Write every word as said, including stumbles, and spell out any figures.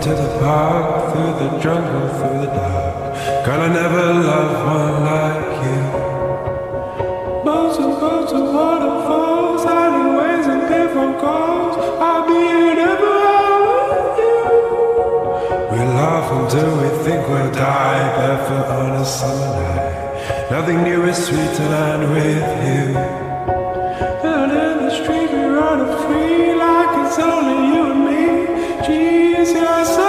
to the park, through the jungle, through the dark. Girl, I never loved one like you. Boats and boats and waterfalls, alleyways and different calls. I'll be wherever I'm with you. We laugh until we think we'll die, barefoot on a summer night. Nothing new is sweeter than with you. And in the street we run free like it's only you and me. Jesus.